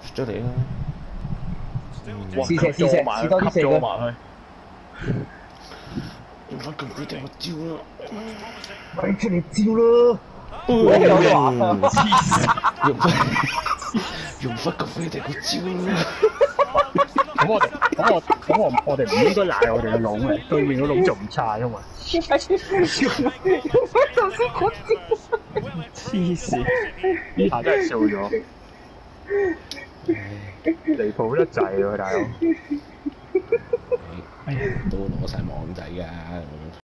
出嚟啦！ 試多啲射佢。 埋用翻佢佢哋個招啦！ 喂，出嚟招啦！ 用翻佢哋個招啦！ 我哋唔應該賴我哋嘅籠嘅，對面個籠仲唔差，因為黐線，呢下真係笑咗，離譜得滯喎，大佬。 都攞晒網仔㗎。